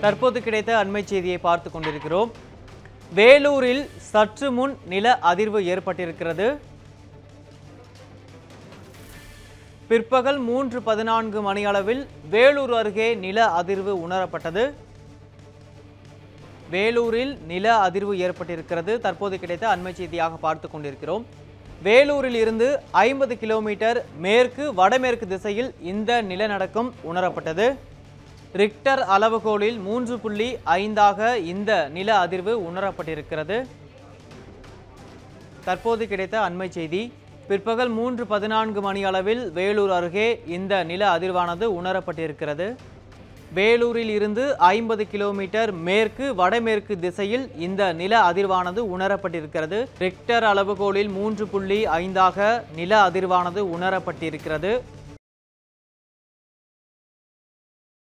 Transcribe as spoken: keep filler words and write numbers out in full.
தற்போது கிடைத்த அண்மை செய்தியை பார்த்து கொண்டிருக்கிறோம். வேலூரில் சற்று முன் நில அதிர்வு ஏற்பட்டிருக்கிறது. பிற்பகல் மூன்று பதினான்கு மணி அளவில் வேலூர் அருகே நில அதிர்வு உணரப்பட்டது. வேலூரில் நில அதிர்வு ஏற்பட்டிருக்கிறது. தற்போது கிடைத்த அண்மை செய்தியாக பார்த்து கொண்டிருக்கிறோம். வேலூரில் இருந்து ஐம்பது கிலோமீட்டர் மேற்கு வடமேற்கு திசையில் இந்த நிலநடுக்கம் உணரப்பட்டது. ரிக்டர் அளவுகோலில் மூன்று புள்ளி ஐந்தாக இந்த நில அதிர்வு உணரப்பட்டிருக்கிறது. தற்போது கிடைத்த அண்மை செய்தி. பிற்பகல் மூன்று பதினான்கு மணி அளவில் வேலூர் அருகே இந்த நில அதிர்வானது உணரப்பட்டிருக்கிறது. வேலூரில் இருந்து ஐம்பது கிலோமீட்டர் மேற்கு வடமேற்கு திசையில் இந்த நில அதிர்வானது உணரப்பட்டிருக்கிறது. ரிக்டர் அளவுகோலில் மூன்று புள்ளி ஐந்தாக நில அதிர்வானது உணரப்பட்டிருக்கிறது.